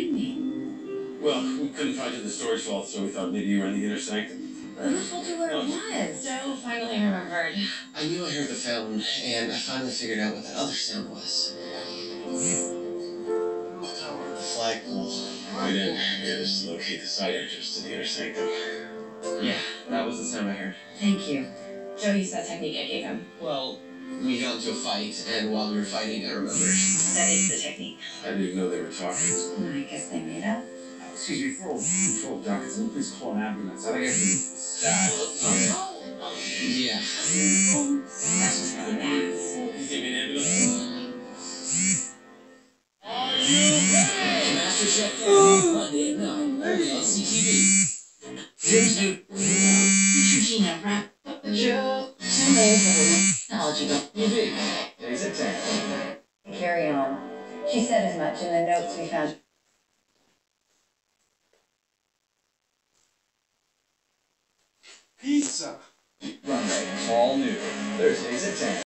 mean? Well, we couldn't find you in the storage vault, so we thought maybe you were in the inner sanctum. Who told you where it was? Joe finally remembered. I knew I heard the fountain, and I finally figured out what that other sound was. The flagpole. We didn't manage to locate the side entrance to the inner sanctum. Yeah, that was the sound I heard. Thank you. Joe used that technique I gave him. Well, we got into a fight, and while we were fighting, I remembered. That is the technique. I didn't even know they were talking. I guess they made up. Excuse me, for control, Doc, can someone please call an ambulance? I think I've been stabbed. Yeah. That's just really bad. Give me an ambulance. MasterChef Candy, Monday at 9, only on CTV. Here's new. Neutrogena wrap. Joe. 10 layers of technology. UV, days at 10. Carry on. She said as much in the notes we found. Pizza! Run Rate, all new, Thursdays at 10.